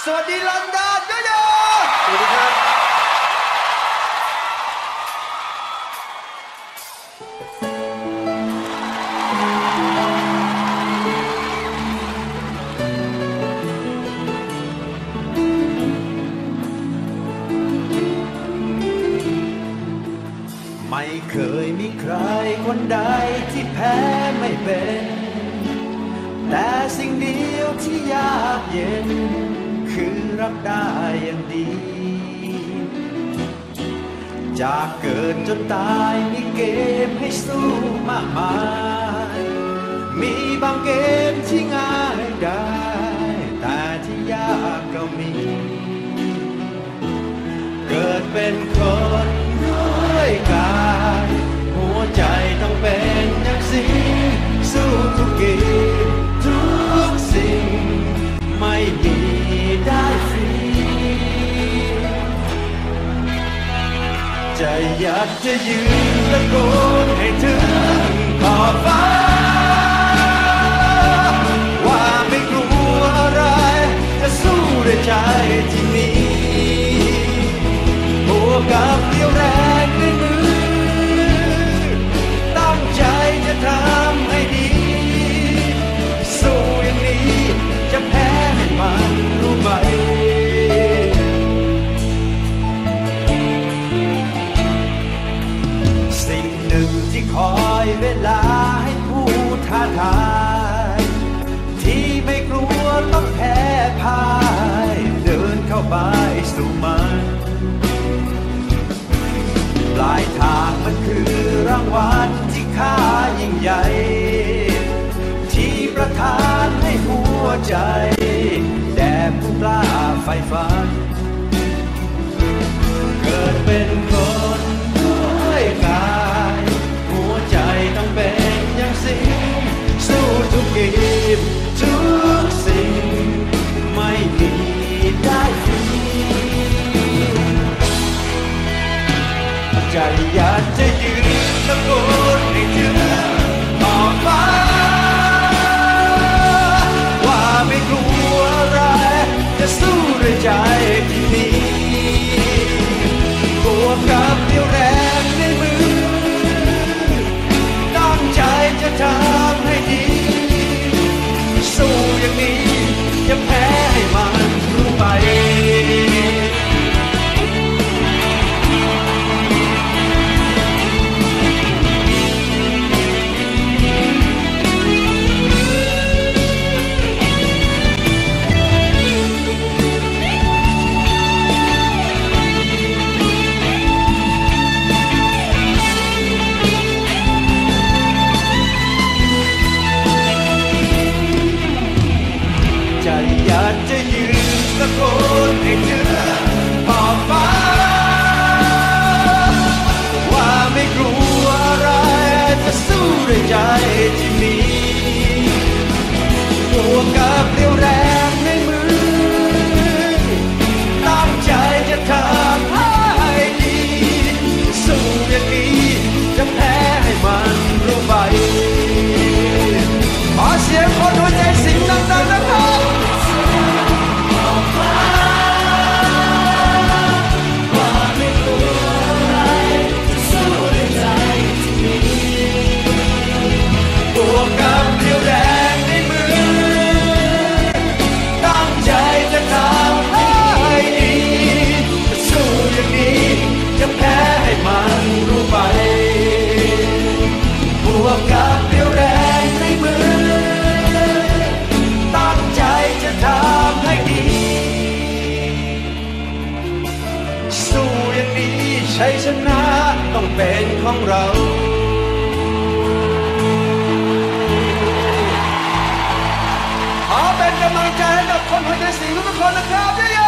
สวัสดีลอนดอนด้วยนะสวัสดีครับไม่เคยมีใครคนใดที่แพ้ไม่เป็นแต่สิ่งเดียวที่ยากเย็นคือรับได้อย่างดีจากเกิดจนตายมีเกมให้สู้มากมายมีบางเกมที่ง่ายได้แต่ที่ยากก็มีเกิดเป็นคนด้วยกายหัวใจต้องเป็นนักสิงสู้ทุกเกมทุกสิ่งไม่มีได้ฟรีใจอยากจะยืนตะโกนให้ถึงขอบฟ้าว่าไม่กลัวอะไรจะสู้ด้วยใจที่มีบวกกับเรี่ยวแรงในมือตั้งใจจะทำให้ดีสู้อย่างนี้จะแพ้ให้มันรู้ไหมสิ่งหนึ่งที่คอยเวลาให้ผู้ท้าทายที่ไม่กลัวต้องแพ้พ่ายเดินเข้าไปสู่มันปลายทางมันคือรางวัลที่ค่ายิ่งใหญ่ที่ประทานให้หัวใจแด่ผู้กล้าใฝ่ฝันเกิดเป็นคนด้วยกายหัวใจต้องเป็นอย่างสิงสู้ทุกเกมทุกสิ่งไม่มีได้ฟรีใจอยากจะยืนตะโกนให้ถึงขอบฟ้าว่าไม่กลัวอะไรจะสู้ด้วยใจที่มีบวกกับเรี่ยวแรงในมือตั้งใจจะทำให้ดีสู้อย่างนี้จะแพ้ให้มันรู้ไปอยากจะยืนตะโกนให้ถึงขอบฟ้าว่าไม่กลัวอะไรจะสู้ด้วยใจที่มีบวกกับเรี่ยวแรงในมือตั้งใจจะทำให้ดีสู้อย่างนี้จะแพ้ให้มันรู้ไปขอเสียงคนหัวใจสิงดังๆนะครับบวกกับเรี่ยวแรงในมือตั้งใจจะทำให้ดีสู้อย่างนี้จะแพ้ให้มันรู้ไปบวกกับเรี่ยวแรงในมือตั้งใจจะทำให้ดีสู้อย่างนี้ชัยชนะต้องเป็นของเราขอเป็นกำลังใจให้กับคนหัวใจสิงทุกคนนะครับ